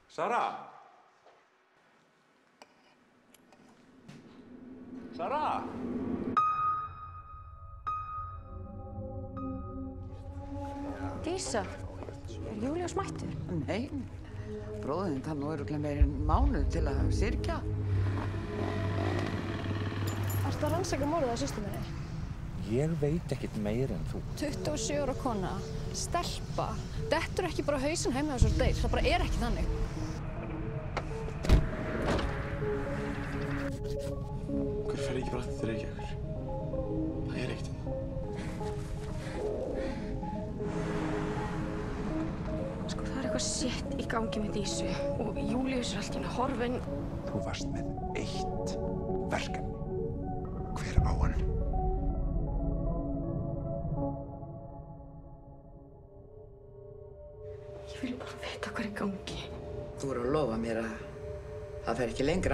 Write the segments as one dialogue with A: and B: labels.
A: Sara? Sara?
B: Dísa, Júlíus mættur?
C: Nei, bróðinn það nú örugglega meira en mánuð til að syrgja.
B: Ertu að rannsaka morðið á systur minni?
D: Ég veit ekkert meira en þú.
B: 27 ára kona, stelpa, dettur ekki bara hausinn heima þessar deyr. Það bara er ekki þannig.
E: Hver fer ekki bara aftur til Reykjavíkur? Það er ekkert hérna.
B: Sko, það er eitthvað sétt í gangi með Dísu og Júlíus er allt í henni horfinn.
A: Þú varst með eitt verkefni. Hver á hann?
B: Ég vil bara vita hvað er í gangi.
C: Þú voru að lofa mér að það fer ekki lengra.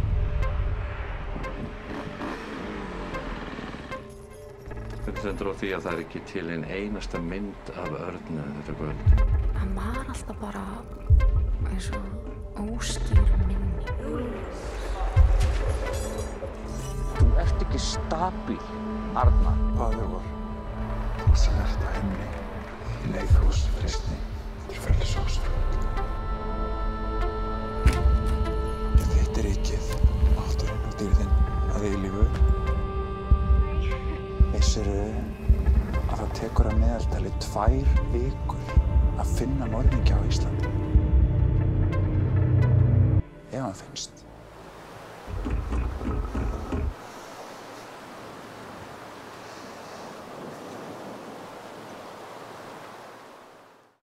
D: Þetta stendur á því að það er ekki til ein einasta mynd af Örnu þetta kvöld.
B: Hann var alltaf bara eins og óskýr minni.
D: Þú ert ekki stabíl, Arna.
A: Hvað var? Þú sem ert að henni í leikhús fristni til frelsósfrönd. Þitt er ríkið, mátturinn og dýrðinn að eilífu. Vissirðu að það tekur að meðaltali 2 vikur að finna morðingja á Íslandi? Ef hann finnst.